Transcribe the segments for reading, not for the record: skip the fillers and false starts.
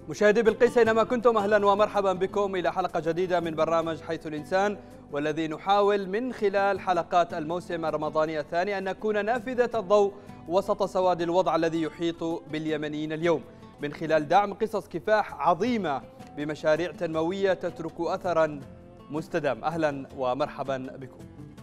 مشاهدي بلقيس أينما كنتم، أهلا ومرحبا بكم إلى حلقة جديدة من برنامج حيث الإنسان، والذي نحاول من خلال حلقات الموسم الرمضاني الثاني أن نكون نافذة الضوء وسط سواد الوضع الذي يحيط باليمنيين اليوم، من خلال دعم قصص كفاح عظيمة بمشاريع تنموية تترك أثرا مستدام. أهلا ومرحبا بكم.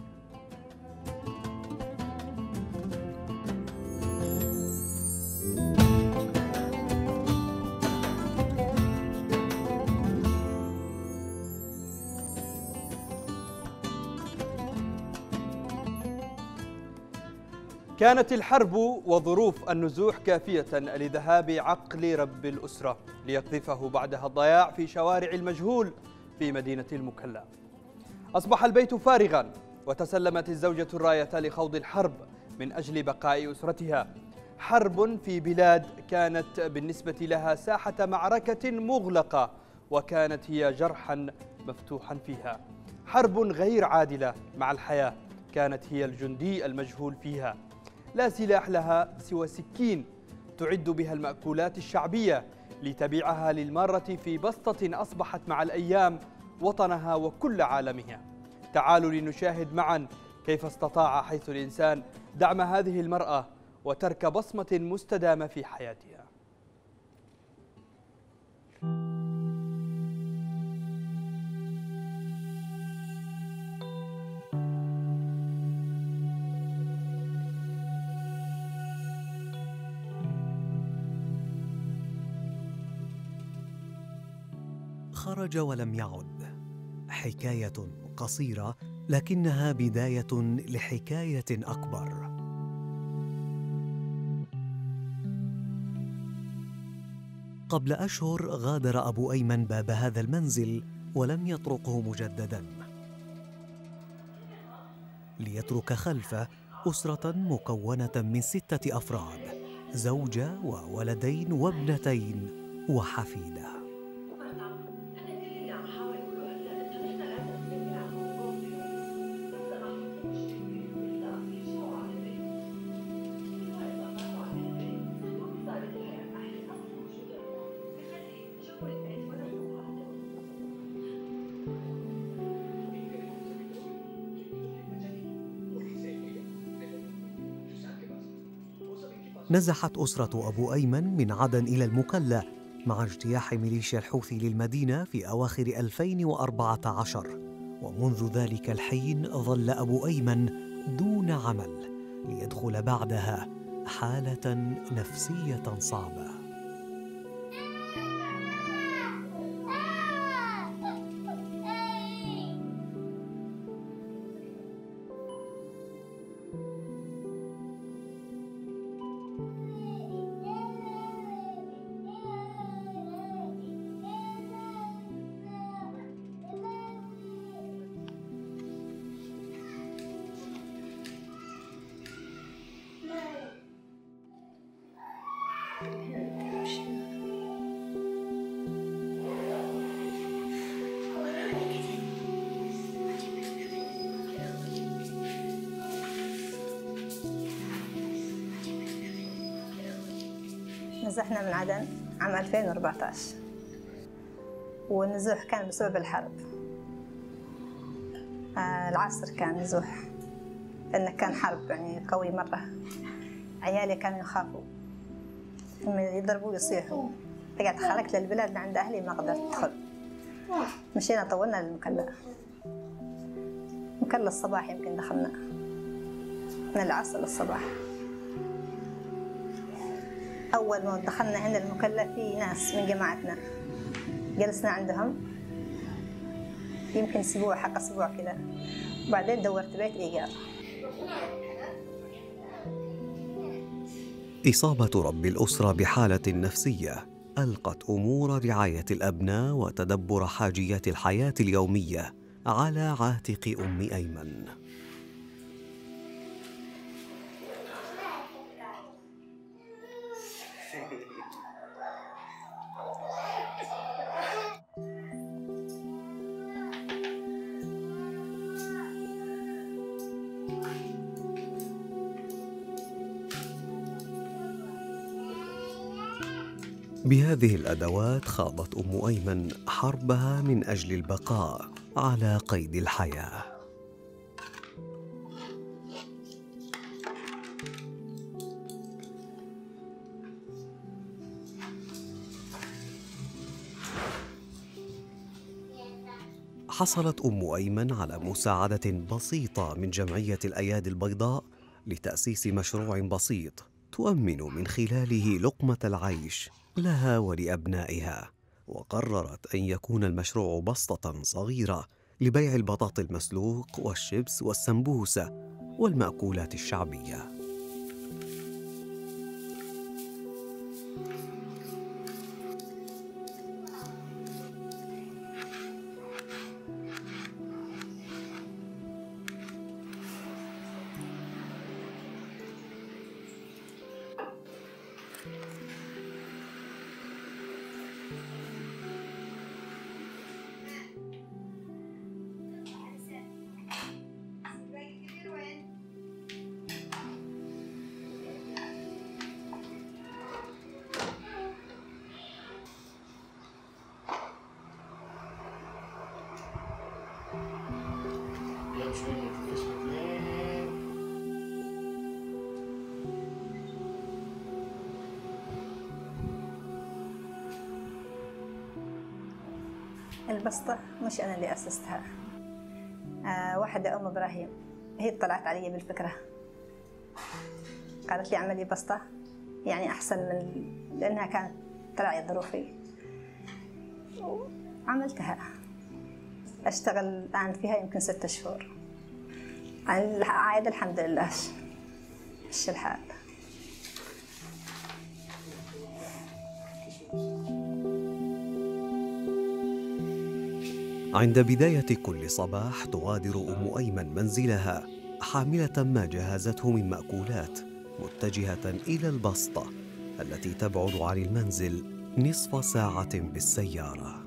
كانت الحرب وظروف النزوح كافية لذهاب عقل رب الأسرة ليقذفه بعدها الضياع في شوارع المجهول في مدينة المكلا. أصبح البيت فارغا وتسلمت الزوجة الراية لخوض الحرب من أجل بقاء أسرتها. حرب في بلاد كانت بالنسبة لها ساحة معركة مغلقة وكانت هي جرحا مفتوحا فيها. حرب غير عادلة مع الحياة، كانت هي الجندي المجهول فيها. لا سلاح لها سوى سكين تعد بها المأكولات الشعبية لتبيعها للمارة في بسطة أصبحت مع الأيام وطنها وكل عالمها. تعالوا لنشاهد معا كيف استطاع حيث الإنسان دعم هذه المرأة وترك بصمة مستدامة في حياتها. خرج ولم يعد، حكاية قصيرة لكنها بداية لحكاية أكبر. قبل أشهر غادر أبو أيمن باب هذا المنزل ولم يطرقه مجدداً، ليترك خلفه أسرة مكونة من 6 أفراد، زوجة وولدين وابنتين وحفيدة. نزحت أسرة أبو أيمن من عدن إلى المكلا مع اجتياح ميليشيا الحوثي للمدينة في أواخر 2014، ومنذ ذلك الحين ظل أبو أيمن دون عمل ليدخل بعدها حالة نفسية صعبة. نزحنا من عدن عام 2014، والنزوح كان بسبب الحرب. العصر كان نزوح لأنه كان حرب يعني قوي مرة. عيالي كانوا يخافوا يضربوا ويصيحوا. رجعت خرجت للبلاد عند أهلي ما قدرت أدخل. مشينا طولنا للمكلا. مكلا الصباح يمكن دخلنا من العصر للصباح. أول ما دخلنا عند المكلا في ناس من جماعتنا، جلسنا عندهم يمكن أسبوع حق أسبوع كذا، وبعدين دورت بيت إيجار. إصابة رب الأسرة بحالة نفسية ألقت أمور رعاية الأبناء وتدبر حاجيات الحياة اليومية على عاتق أم أيمن. بهذه الأدوات خاضت أم أيمن حربها من أجل البقاء على قيد الحياة. حصلت أم أيمن على مساعدة بسيطة من جمعية الأيادي البيضاء لتأسيس مشروع بسيط تؤمن من خلاله لقمة العيش لها ولأبنائها، وقررت أن يكون المشروع بسطة صغيرة لبيع البطاطا المسلوق والشيبس والسمبوسة والمأكولات الشعبية. البسطة مش أنا اللي أسستها، واحدة أم إبراهيم هي طلعت علي بالفكرة، قالت لي اعملي بسطة يعني أحسن من، لأنها كانت تراعي ظروفي وعملتها. أشتغل الآن فيها يمكن 6 شهور، عايدة الحمد لله مش الحال. عند بداية كل صباح تغادر أم أيمن منزلها حاملة ما جهزته من مأكولات، متجهة إلى البسطة التي تبعد عن المنزل نصف ساعة بالسيارة.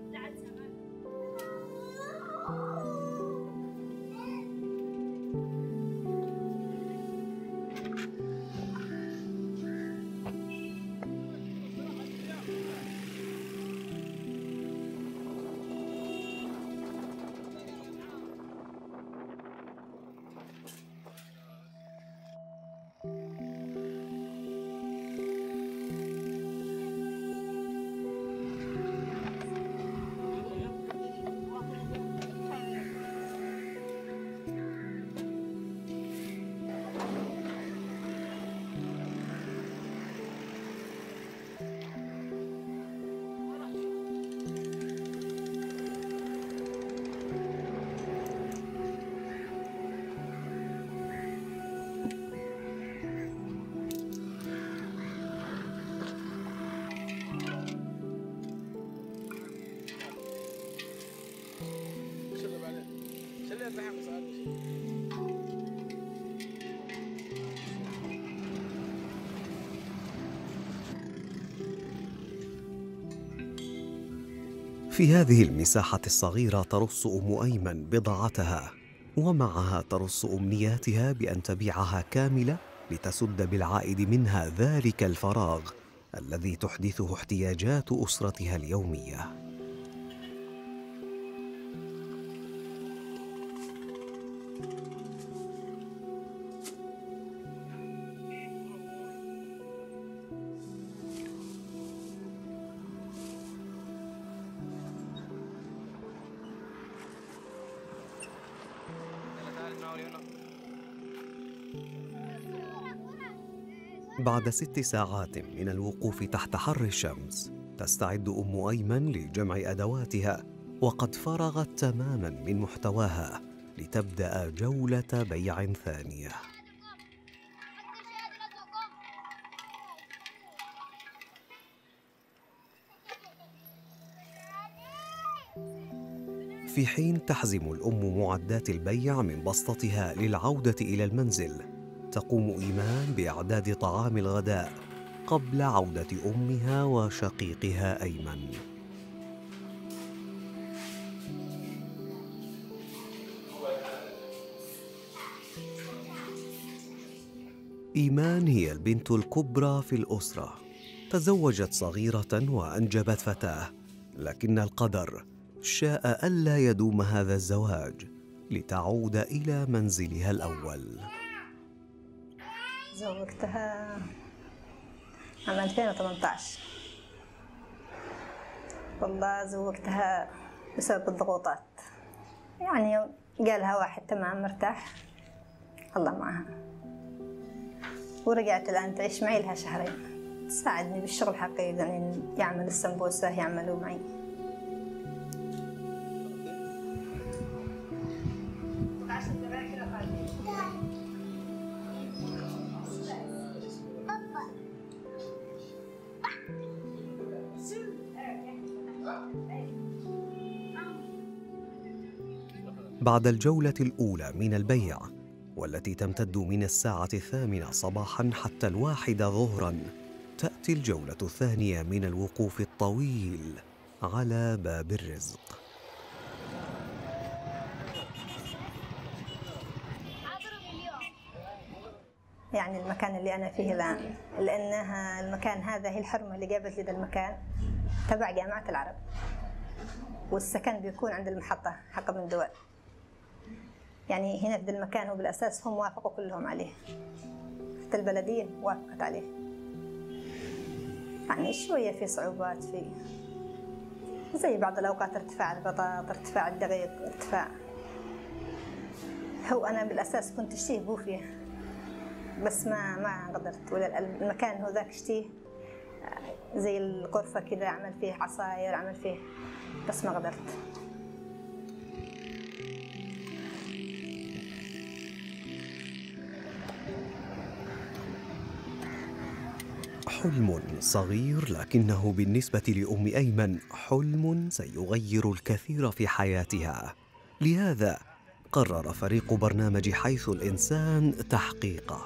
في هذه المساحة الصغيرة ترص أم أيمن بضاعتها، ومعها ترص أمنياتها بأن تبيعها كاملة لتسد بالعائد منها ذلك الفراغ الذي تحدثه احتياجات أسرتها اليومية. بعد 6 ساعات من الوقوف تحت حر الشمس تستعد أم أيمن لجمع أدواتها، وقد فرغت تماما من محتواها لتبدأ جولة بيع ثانية. في حين تحزم الأم معدات البيع من بسطتها للعودة إلى المنزل، تقوم إيمان بإعداد طعام الغداء قبل عودة أمها وشقيقها أيمن. إيمان هي البنت الكبرى في الأسرة، تزوجت صغيرة وأنجبت فتاة، لكن القدر شاء ألا يدوم هذا الزواج لتعود إلى منزلها الأول. زوجتها عام 2018. والله زوجتها بسبب الضغوطات، يعني قالها واحد تمام مرتاح الله معها، ورجعت الآن تعيش معي لها شهرين، تساعدني بالشغل حقيقي، يعني يعمل السمبوسة يعملوا معي. بعد الجولة الأولى من البيع، والتي تمتد من الساعة 8 صباحاً حتى 1 ظهراً، تأتي الجولة الثانية من الوقوف الطويل على باب الرزق. يعني المكان اللي أنا فيه الآن، لأنها المكان هذا هي الحرمة اللي جابت لي ذا المكان تبع جامعة العرب، والسكن بيكون عند المحطة حق من دول. يعني هنا في ذا المكان هو بالأساس هم وافقوا كلهم عليه، حتى البلدية وافقت عليه. يعني شوية في صعوبات فيه، زي بعض الأوقات ارتفاع البطاط، ارتفاع الدقيق، ارتفاع. هو أنا بالأساس كنت اشتيه بوفيه، بس ما قدرت، ولا المكان هو ذاك اشتيه زي الغرفة كذا، عمل فيه عصاير، عمل فيه، بس ما قدرت. حلم صغير، لكنه بالنسبة لأم أيمن حلم سيغير الكثير في حياتها. لهذا قرر فريق برنامج حيث الإنسان تحقيقه.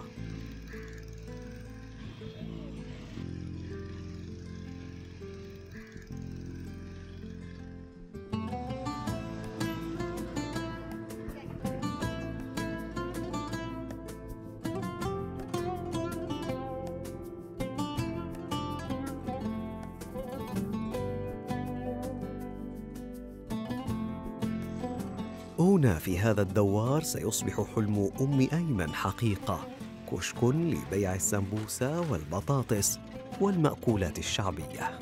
هنا في هذا الدوار سيصبح حلم أم أيمن حقيقة، كشك لبيع السمبوسة والبطاطس والمأكولات الشعبية.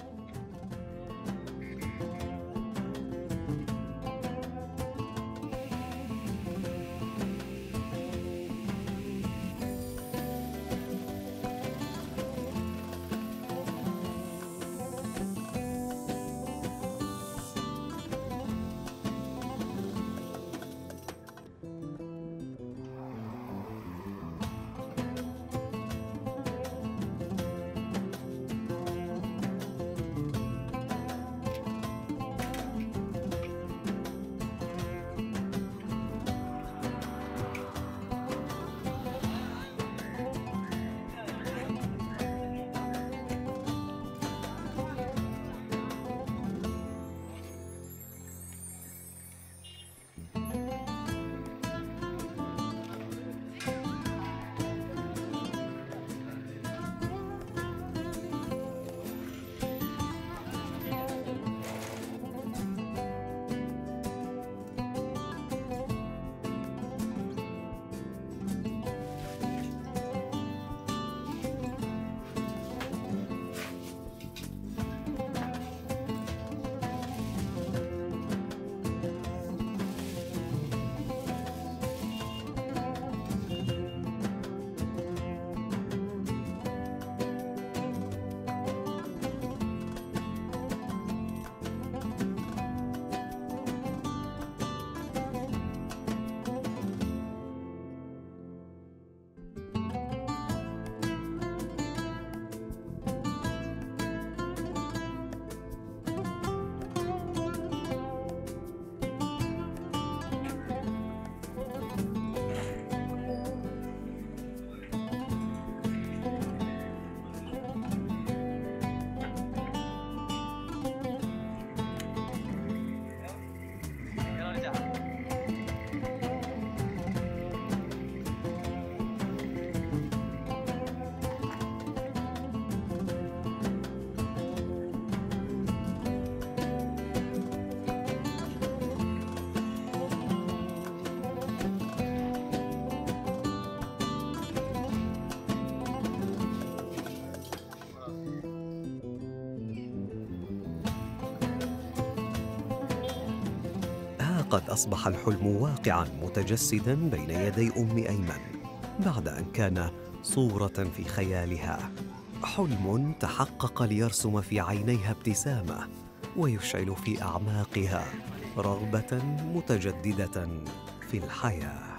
لقد أصبح الحلم واقعاً متجسداً بين يدي أم أيمن بعد أن كان صورة في خيالها. حلم تحقق ليرسم في عينيها ابتسامة ويشعل في أعماقها رغبة متجددة في الحياة.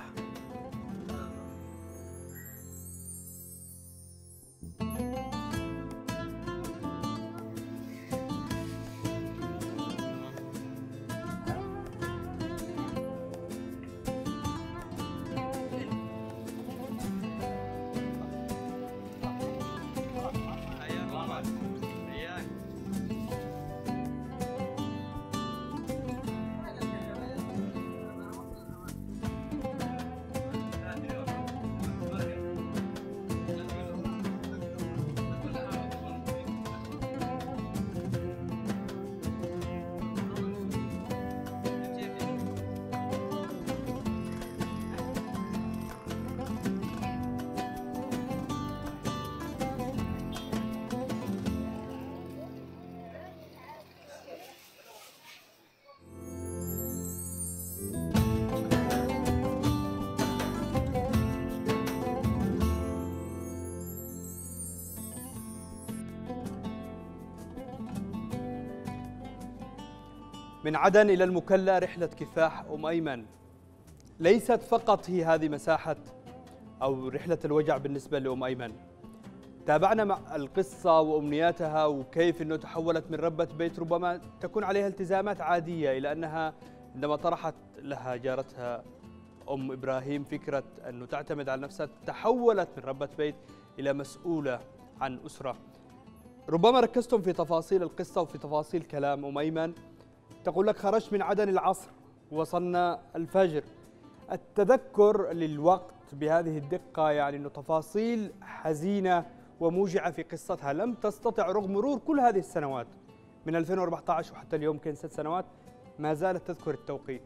من عدن إلى المكلا رحلة كفاح أم أيمن. ليست فقط هي هذه مساحة أو رحلة الوجع بالنسبة لأم أيمن. تابعنا مع القصة وأمنياتها وكيف أنه تحولت من ربة بيت ربما تكون عليها التزامات عادية، إلى أنها عندما طرحت لها جارتها أم إبراهيم فكرة أنه تعتمد على نفسها، تحولت من ربة بيت إلى مسؤولة عن أسرة. ربما ركزتم في تفاصيل القصة وفي تفاصيل كلام أم أيمن. تقول لك: خرجت من عدن العصر، وصلنا الفجر. التذكر للوقت بهذه الدقة يعني أنه تفاصيل حزينة وموجعة في قصتها لم تستطع رغم مرور كل هذه السنوات من 2014 وحتى اليوم كان 6 سنوات ما زالت تذكر التوقيت.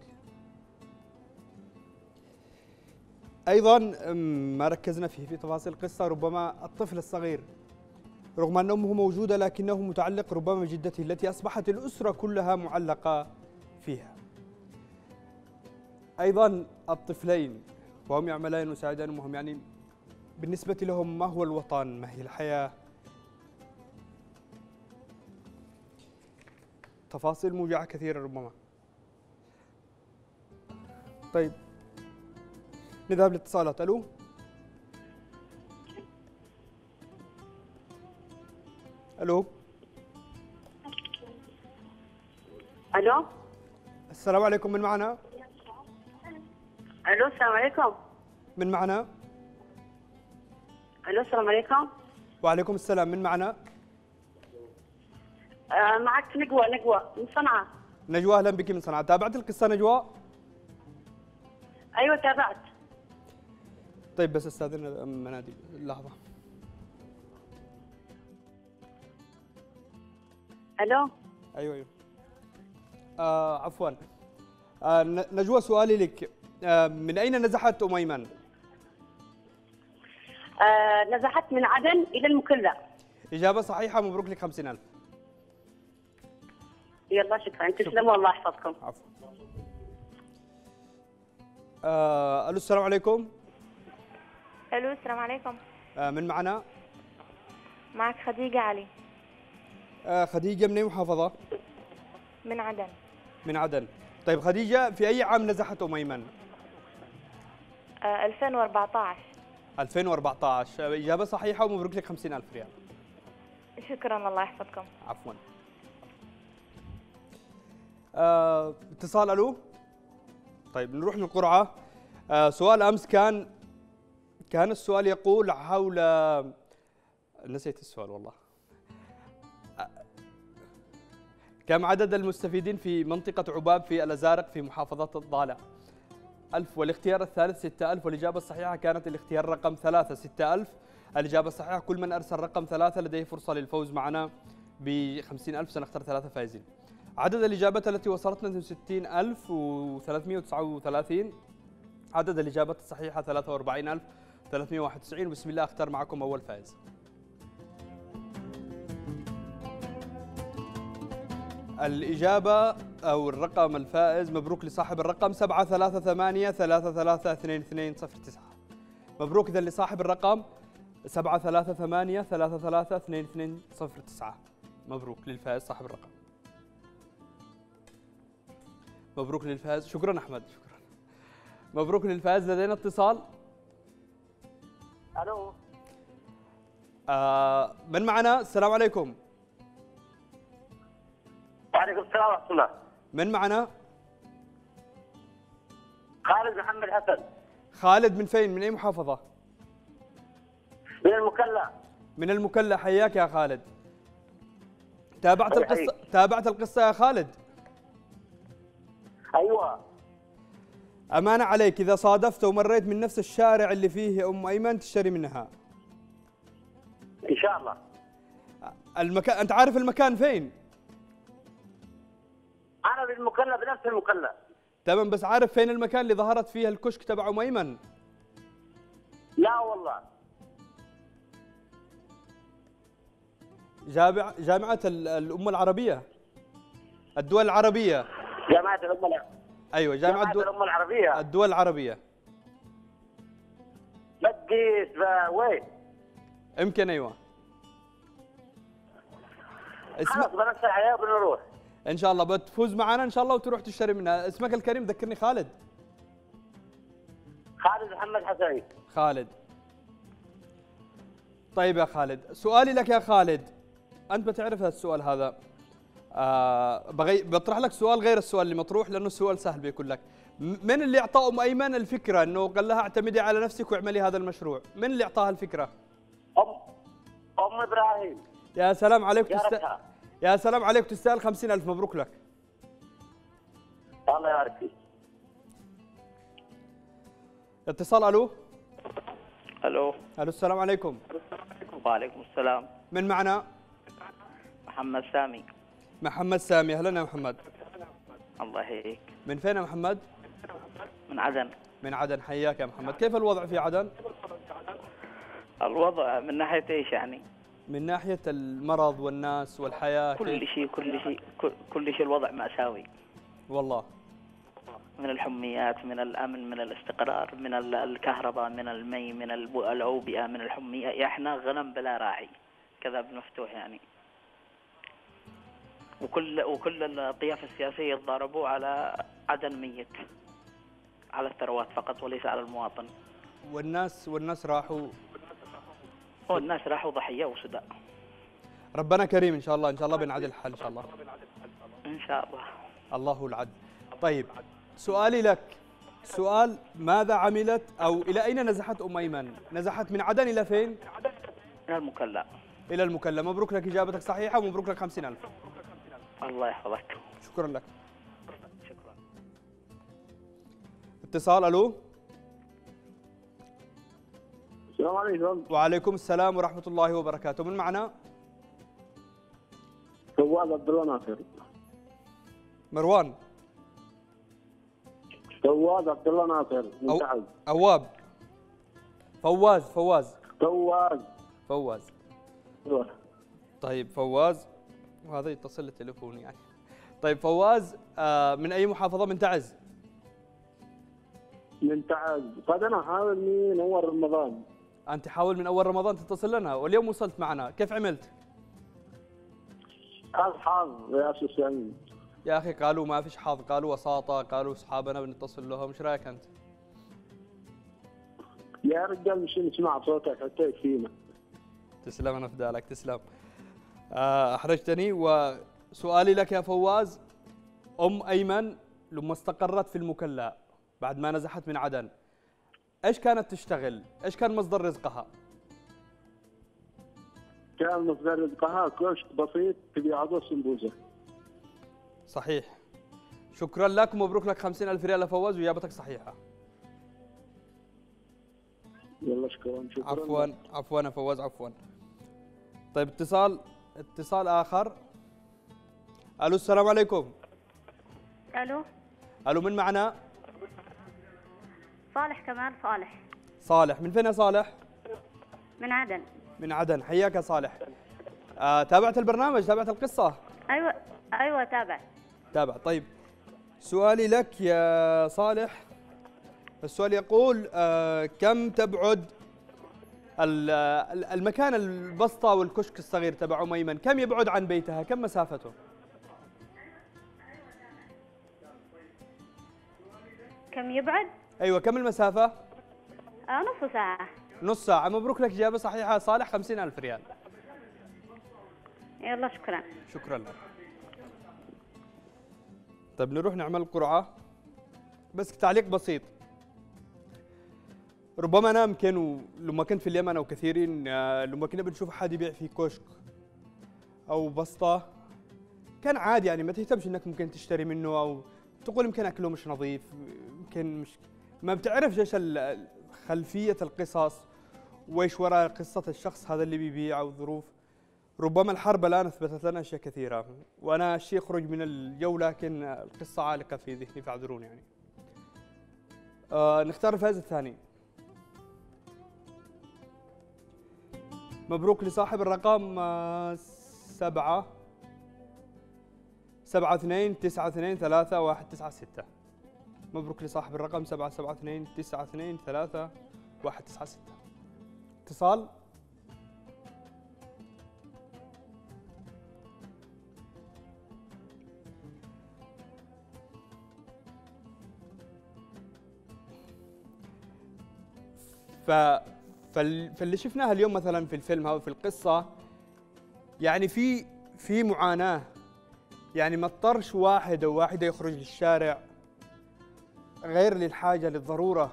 أيضا ما ركزنا فيه في تفاصيل القصة ربما الطفل الصغير، رغم أن أمه موجودة لكنه متعلق ربما بجدته التي أصبحت الأسرة كلها معلقة فيها. أيضا الطفلين وهم يعملان ويساعدان أمهم، يعني بالنسبة لهم ما هو الوطن؟ ما هي الحياة؟ تفاصيل موجعة كثيرة ربما. طيب نذهب للاتصالات. ألو. ألو. الو. السلام عليكم، من معنا؟ الو السلام عليكم. من معنا؟ الو السلام عليكم. وعليكم السلام، من معنا؟ معك نجوى من صنعاء. نجوى، اهلا بك من صنعاء. تابعت القصة نجوى؟ ايوه تابعت. طيب بس استاذن منادي لحظة. الو. ايوه عفوا. نجوى، سؤالي لك، من أين نزحت أم أيمن؟ نزحت من عدن إلى المكلا. إجابة صحيحة، مبروك لك 50,000. يلا شكرا، تسلموا الله يحفظكم. عفوا. ألو السلام عليكم. الو السلام عليكم. من معنا؟ معك خديجة علي. خديجة من أي محافظة؟ من عدن. من عدن. طيب خديجة، في أي عام نزحت أم أيمن؟ 2014. 2014، إجابة صحيحة ومبروك لك 50,000 ريال. شكرا الله يحفظكم. عفوا. اتصال. ألو. طيب نروح للقرعة. سؤال أمس كان السؤال يقول حول، نسيت السؤال والله. كم عدد المستفيدين في منطقة عباب في الأزارق في محافظة الضالع؟ 1000. والاختيار الثالث 6000، والإجابة الصحيحة كانت الاختيار رقم 3 6000. الإجابة الصحيحة كل من أرسل رقم 3 لديه فرصة للفوز معنا ب 50,000. سنختار 3 فائزين. عدد الإجابات التي وصلتنا 60339. عدد الإجابات الصحيحة 43,391. بسم الله أختار معكم أول فائز. الإجابة أو الرقم الفائز. مبروك لصاحب الرقم 738332209. مبروك إذا لصاحب الرقم 738332209. مبروك للفائز صاحب الرقم. مبروك للفائز. شكرا أحمد، شكرا. مبروك للفائز. لدينا اتصال. الو. من معنا؟ السلام عليكم. وعليكم السلام ورحمه الله. من معنا؟ خالد محمد حسن. خالد من فين؟ من أي محافظة؟ من المكلا. من المكلا. حياك يا خالد. تابعت القصة يا خالد؟ ايوه. أمانة عليك، إذا صادفت ومريت من نفس الشارع اللي فيه أم أيمن تشتري منها. ان شاء الله. المكان، أنت عارف المكان فين؟ انا بالمكلا، بنفس المكلا. تمام، بس عارف فين المكان اللي ظهرت فيه الكشك تبع أم أيمن؟ لا والله. جامعة الأمة العربية، الدول العربية. جامعة الأمة العربية. أيوة، جامعة الأمة العربية. الدول العربية. بديس وين؟ يمكن أيوة. خلاص بنفس الحياة وبنروح. إن شاء الله بتفوز معنا إن شاء الله وتروح تشتري منها. اسمك الكريم ذكرني. خالد. خالد محمد حسن. خالد. طيب يا خالد، سؤالي لك يا خالد، أنت بتعرف هذا السؤال هذا. بطرح لك سؤال غير السؤال اللي مطروح لأنه السؤال سهل بيكون لك. من اللي أعطى أم أيمن الفكرة أنه قال لها اعتمدي على نفسك واعملي هذا المشروع؟ من اللي أعطاها الفكرة؟ أم إبراهيم. يا سلام عليك. يا سلام عليك، تستاهل 50,000. مبروك لك. الله يبارك فيك. اتصال. ألو. الو. السلام عليكم. وعليكم السلام. من معنا؟ محمد سامي. محمد سامي. أهلا يا محمد. الله يحييك. من فين يا محمد؟ من عدن. من عدن. حياك يا محمد. كيف الوضع في عدن؟ الوضع من ناحية ايش يعني؟ من ناحية المرض والناس والحياة. كل شيء الوضع مأساوي والله. من الحميات، من الأمن، من الاستقرار، من الكهرباء، من المي، من الأوبئة، من الحمية. احنا غنم بلا راعي، كذا مفتوح يعني. وكل الطياف السياسية ضربوا على عدن ميت، على الثروات فقط وليس على المواطن. والناس راحوا. والناس راحوا ضحية وسداء. ربنا كريم إن شاء الله. إن شاء الله بنعدل الحل إن شاء الله. إن شاء الله. الله العدل. طيب، سؤالي لك سؤال: ماذا عملت أو إلى أين نزحت أم أيمن؟ نزحت من عدن إلى فين؟ إلى المكلا. إلى المكلا. مبروك لك، إجابتك صحيحة ومبروك لك 50,000. الله يحفظك. شكرا لك. شكرا. اتصال. ألو. السلام عليكم. وعليكم السلام ورحمة الله وبركاته. من معنا؟ فواز عبد الله ناصر. مروان. فواز عبد الله ناصر من تعز. أواب. فواز. ايوه. طيب فواز، وهذا يتصل التليفون يعني. طيب فواز، من أي محافظة؟ من تعز. من تعز. قد أنا حاول من أول رمضان. أنت حاول من أول رمضان تتصل لنا واليوم وصلت معنا، كيف عملت؟ الحظ يا أخي سعيد. يا أخي قالوا ما فيش حظ، قالوا وساطة، قالوا أصحابنا بنتصل لهم، إيش رأيك أنت؟ يا رجال مش نسمع صوتك حتى يكفينا. تسلم، أنا فدالك، تسلم. أحرجتني. وسؤالي لك يا فواز: أم أيمن لما استقرت في المكلا بعد ما نزحت من عدن، إيش كانت تشتغل؟ إيش كان مصدر رزقها؟ كان مصدر رزقها كشك بسيط تبيع عضو سمبوسة. صحيح. شكرا لك ومبروك لك 50,000 ريال يا فواز وإجابتك صحيحة. يلا شكرا. عفوا يا فواز، عفوا. طيب اتصال آخر. ألو. السلام عليكم. الو. من معنا؟ صالح كمال. صالح. من فين يا صالح؟ من عدن. من عدن. حياك يا صالح. تابعت البرنامج؟ تابعت القصة؟ ايوه تابع. تابع. طيب سؤالي لك يا صالح، السؤال يقول كم تبعد المكان البسطة والكشك الصغير تبع أم أيمن، كم يبعد عن بيتها؟ كم مسافته؟ كم يبعد؟ أيوة كم المسافة؟ نص ساعة. نص ساعة. مبروك لك إجابة صحيحة يا صالح، 50,000 ريال. يلا شكرا. شكرا لك. طيب نروح نعمل قرعة، بس تعليق بسيط. ربما أنا يمكن لما كنت في اليمن أو كثيرين لما كنا بنشوف أحد يبيع في كشك أو بسطة كان عادي، يعني ما تهتمش إنك ممكن تشتري منه أو تقول يمكن أكله مش نظيف، يمكن مش، ما بتعرف ايش خلفية القصص وايش وراء قصة الشخص هذا اللي بيبيع أو ظروف. ربما الحرب الآن أثبتت لنا أشياء كثيرة، وأنا الشيء يخرج من الجو لكن القصة عالقة في ذهني فاعذروني يعني. نختار الفائز الثاني. مبروك لصاحب الرقم 772923196. مبروك لصاحب الرقم 772923196. اتصال. فاللي شفناها اليوم مثلا في الفيلم او في القصه، يعني في معاناه، يعني ما اضطرش واحد او واحده يخرج للشارع غير للحاجه للضروره.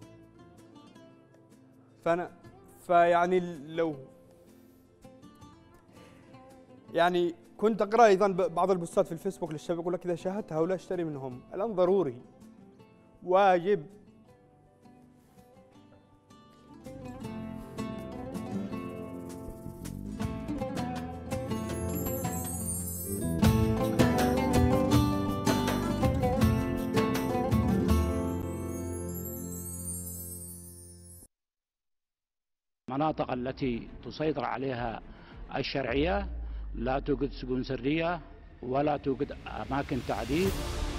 فيعني لو يعني كنت اقرا ايضا بعض البوستات في الفيسبوك للشباب يقول لك اذا شاهدت هؤلاء اشتري منهم، الان ضروري واجب. المناطق التي تسيطر عليها الشرعية لا توجد سجون سرية ولا توجد أماكن تعذيب.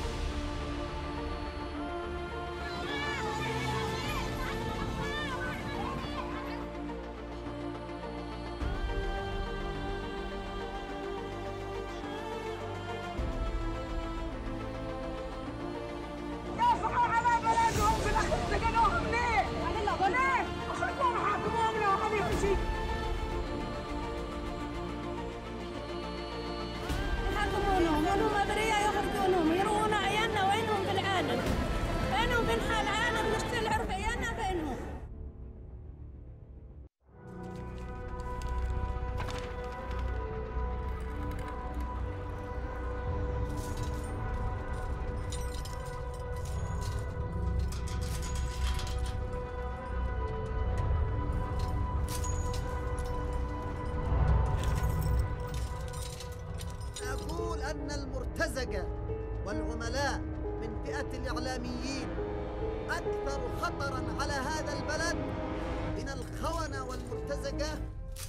أن المرتزقة والعملاء من فئة الإعلاميين أكثر خطراً على هذا البلد من الخونة والمرتزقة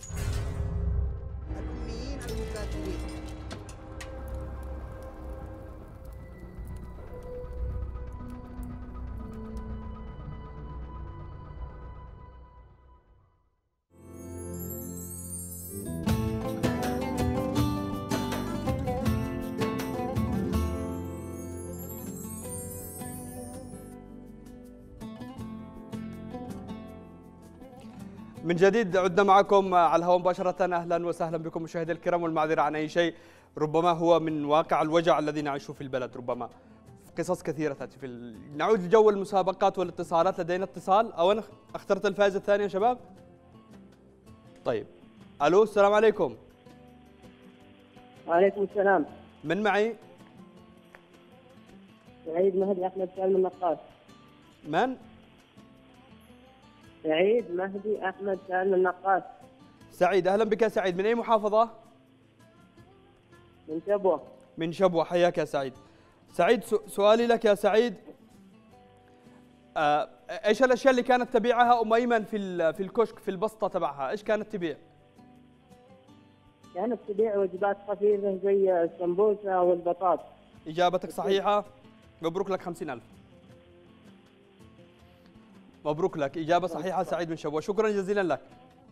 الأميين المكاتبين. من جديد عدنا معكم على الهواء مباشرة. أهلا وسهلا بكم مشاهدي الكرام، والمعذرة عن أي شيء ربما هو من واقع الوجع الذي نعيشه في البلد. ربما قصص كثيرة تأتي نعود لجو المسابقات والاتصالات. لدينا اتصال، أو أنا اخترت الفائز الثاني يا شباب؟ طيب ألو، السلام عليكم. وعليكم السلام. من معي؟ سعيد مهدي أحمد سالم النقاش. من؟ سعيد مهدي أحمد سالم النقاش. سعيد، أهلا بك يا سعيد. من أي محافظة؟ من شبوة. من شبوة، حياك يا سعيد. سعيد، سؤالي لك يا سعيد، ايش الاشياء اللي كانت تبيعها ام ايمن في الكشك في البسطه تبعها؟ ايش كانت تبيع؟ كانت تبيع وجبات خفيفه زي السمبوسه والبطاطا. إجابتك صحيحة، مبروك لك 50,000. مبروك لك، إجابة صحيحة. سعيد من شبوة، شكرا جزيلا لك.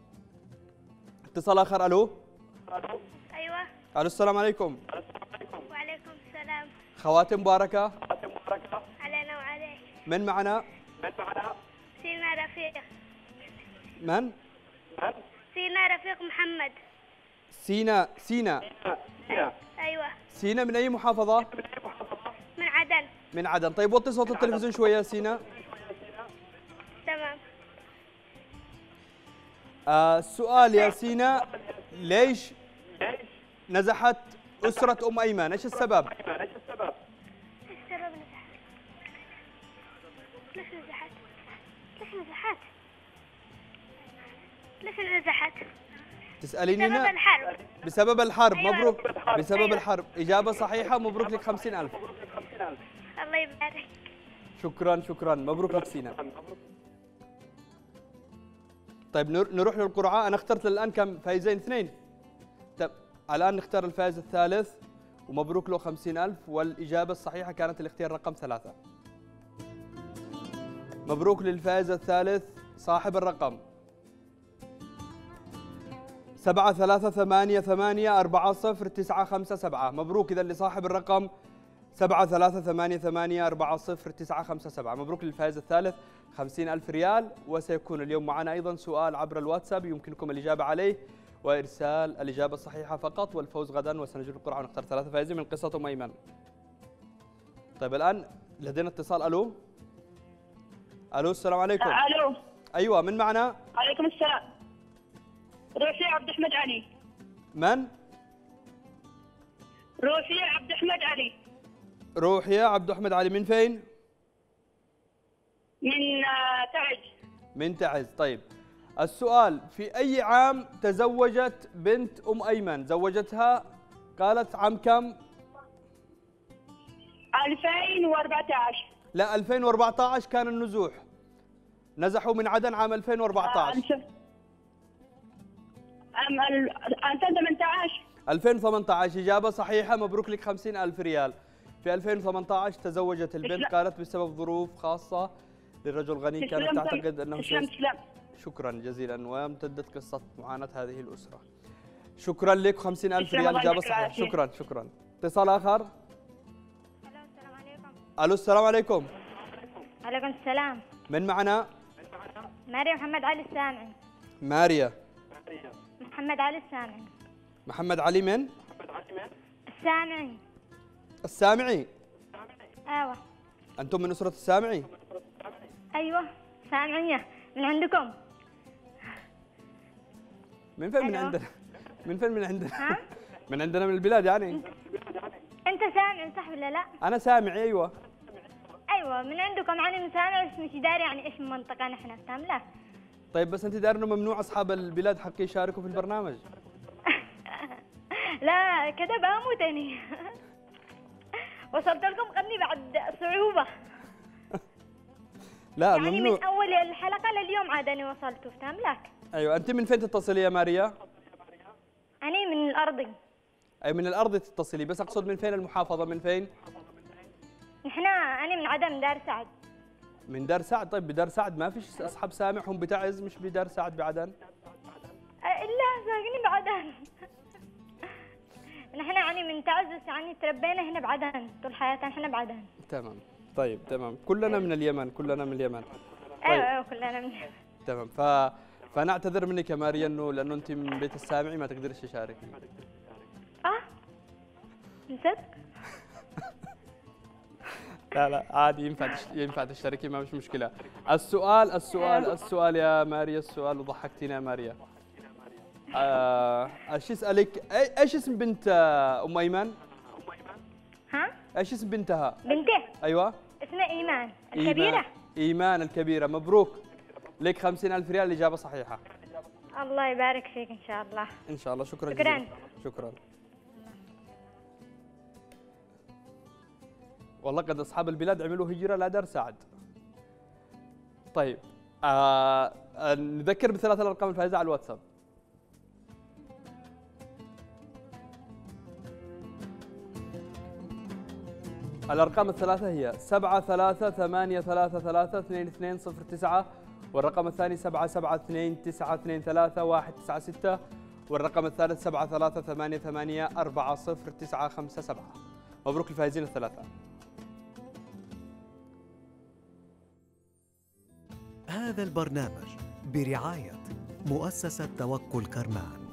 اتصال آخر. ألو. أيوة. ألو، السلام عليكم. وعليكم السلام. خواتم مباركة علينا وعليك. من معنا؟ سينا رفيق. من؟ سينا رفيق محمد. سينا. أيوة. سينا من أي محافظة؟ من عدن. من عدن. طيب وطي صوت التلفزيون شوية سينا. تمام. السؤال يا سينا، ليش نزحت أسرة أم أيمن؟ إيش السبب؟ إيش السبب نزحت؟ ليش نزحت؟ ليش نزحت؟ ليش نزحت؟ تسأليني بسبب هنا؟ الحرب. بسبب الحرب. أيوة. مبروك. بسبب أيوة. الحرب. إجابة صحيحة، مبروك لك 50,000. الله يبارك. شكرا، مبروك لك سينا. طيب نروح للقرعة. أنا اخترت الآن كم فايزين؟ 2. طيب الآن نختار الفائز الثالث ومبروك له 50,000، والإجابة الصحيحة كانت الاختيار رقم 3. مبروك للفائز الثالث صاحب الرقم 7388400957. مبروك إذا لصاحب الرقم 7388400957. مبروك للفائز الثالث 50,000 ريال. وسيكون اليوم معنا أيضا سؤال عبر الواتساب يمكنكم الإجابة عليه وإرسال الإجابة الصحيحة فقط، والفوز غدا. وسنجري القرعة ونختار 3 فائزين من قصة أم أيمن. طيب الآن لدينا اتصال. ألو. السلام عليكم. الو. أيوة، من معنا؟ عليكم السلام. روحي عبد الحميد علي. من؟ روحي عبد الحميد علي. روحية عبد أحمد علي. من فين؟ من تعز. من تعز. طيب السؤال، في أي عام تزوجت بنت أم أيمن؟ زوجتها قالت عام كم؟ 2014. لا، 2014 كان النزوح. نزحوا من عدن عام 2014. 2018. 2018 إجابة صحيحة، مبروك لك 50,000 ريال. في 2018 تزوجت البنت، قالت بسبب ظروف خاصة للرجل غني كانت تعتقد أنه شكرا جزيلا. وامتدت قصة معاناة هذه الأسرة. شكرا لك، 50,000 ريال إجابة صحيحة. شكرا. اتصال آخر. السلام عليكم. ألو، السلام عليكم. عليكم السلام. من معنا؟ ماريا محمد علي السامعي. ماريا. محمد علي السامعي. محمد علي من؟ السامعي. السامعي. ايوه. أنتم من أسرة السامعي؟ ايوه، سامعية من عندكم. من فين؟ من عندنا. من فين؟ من عندنا. ها؟ من عندنا من البلاد يعني. انت سامعي صح ولا لا؟ أنا سامعي. أيوه. ايوه من عندكم. انا من سامع بس مش داري يعني ايش المنطقة نحن، فاهم؟ لا. طيب بس أنت داري إنه ممنوع أصحاب البلاد حق يشاركوا في البرنامج. لا كده بموت أنا. وصلت لكم قبلي بعد صعوبة. لا يعني ممنوع. من أول الحلقة لليوم عاد أنا وصلت، فاهم لك؟ أيوة. أنت من فين تتصلي يا ماريا؟ أنا من الأرض. أي من الأرض تتصلي، بس أقصد من فين المحافظة؟ من فين؟ أنا من عدن، دار سعد. من دار سعد. طيب بدار سعد ما فيش أصحاب سامع هم بتعز، مش بدار سعد بعدن؟ إلا ساكنين بعدن. نحن يعني من تعز بس يعني تربينا هنا بعدن طول حياتنا، احنا بعدن. تمام. طيب تمام، كلنا من اليمن، كلنا من اليمن. طيب. ايوه كلنا من اليمن. تمام. فانا اعتذر منك يا ماريا لانه انت من بيت السامعي ما تقدرش تشاركي. من صدق؟ لا عادي، ينفع تشتركي، ما مش مشكله. السؤال يا ماريا، السؤال وضحكتينا يا ماريا. ايش اسالك؟ ايش اسم بنت ام ايمن؟ ها؟ ايش اسم بنتها؟ بنته؟ ايوه اسمها ايمان الكبيره. ايمان الكبيره. مبروك لك 50,000 ريال، الاجابه صحيحه. الله يبارك فيك ان شاء الله. ان شاء الله. شكرا. شكرا. والله قد اصحاب البلاد عملوا هجره لدار سعد. طيب نذكر بثلاث الارقام الفائزه على الواتساب. الأرقام الثلاثة هي 7383332209، والرقم الثاني 7729232196، والرقم الثالث 7388400957. مبروك الفائزين الثلاثة. هذا البرنامج برعاية مؤسسة توكل كرمان.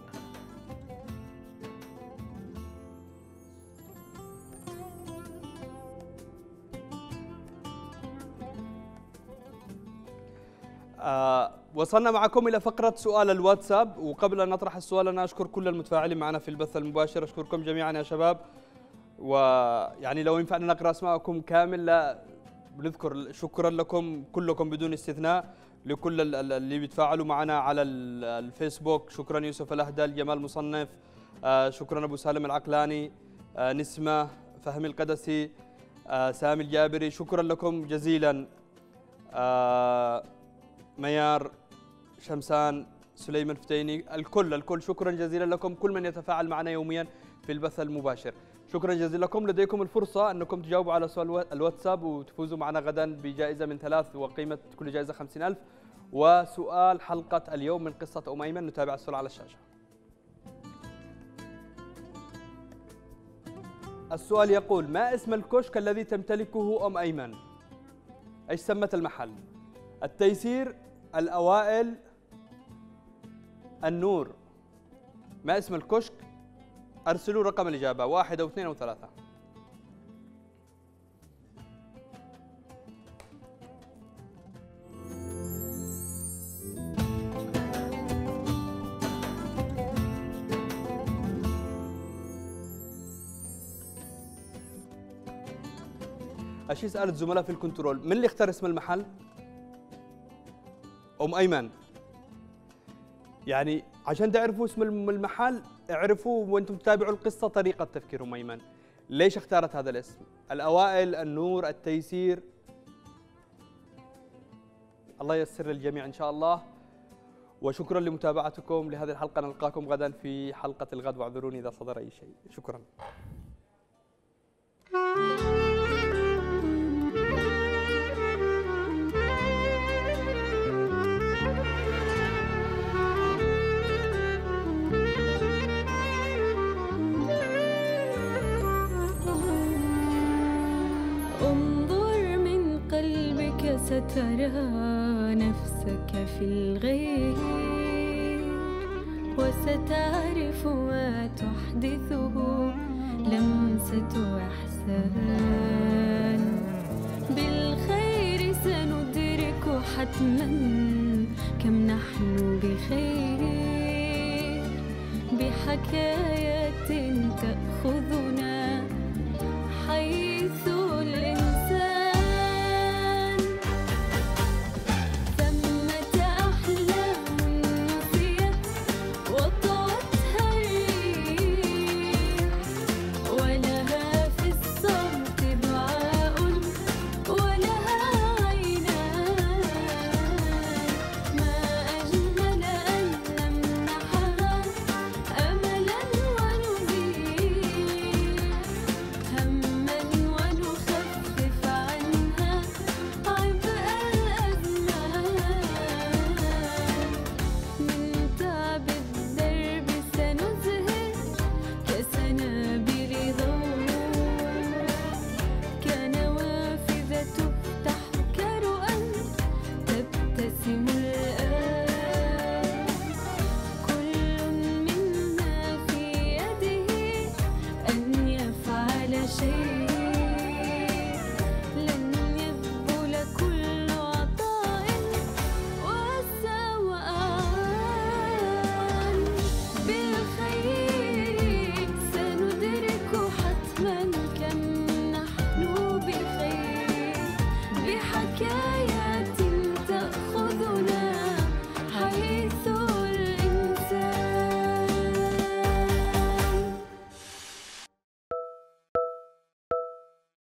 وصلنا معكم إلى فقرة سؤال الواتساب، وقبل أن نطرح السؤال أنا أشكر كل المتفاعلين معنا في البث المباشر، أشكركم جميعا يا شباب. ويعني لو ينفعنا نقرأ أسماءكم كامل لا بنذكر. شكرا لكم كلكم بدون استثناء، لكل اللي بيتفاعلوا معنا على الفيسبوك. شكرا يوسف الأهدل، جمال مصنف، شكرا أبو سالم العقلاني، نسمة، فهمي القدسي، سامي الجابري، شكرا لكم جزيلا. ميار، شمسان، سليمان فتيني، الكل شكرا جزيلا لكم، كل من يتفاعل معنا يوميا في البث المباشر. شكرا جزيلا لكم. لديكم الفرصة أنكم تجاوبوا على سؤال الواتساب وتفوزوا معنا غدا بجائزة من 3 وقيمة كل جائزة 50,000. وسؤال حلقة اليوم من قصة أيمن، نتابع السؤال على الشاشة. السؤال يقول: ما اسم الكشك الذي تمتلكه أيمن؟ ايش سمت المحل؟ التيسير، الأوائل، النور. ما اسم الكشك؟ أرسلوا رقم الإجابة 1 أو 2 أو 3. أشي سألت الزملاء في الكنترول، من اللي اختار اسم المحل؟ أيمن. يعني عشان تعرفوا اسم المحل اعرفوا وانتم تتابعوا القصة طريقة تفكير أيمن. ليش اختارت هذا الاسم؟ الأوائل، النور، التيسير. الله ييسر للجميع إن شاء الله. وشكرا لمتابعتكم لهذه الحلقة، نلقاكم غدا في حلقة الغد، واعذروني إذا صدر أي شيء. شكرا. سترى نفسك في الغير، وستعرف ما تحدثه لمسة إحسان. بالخير سندرك حتما، كم نحن بخير، بحكاية تأخذنا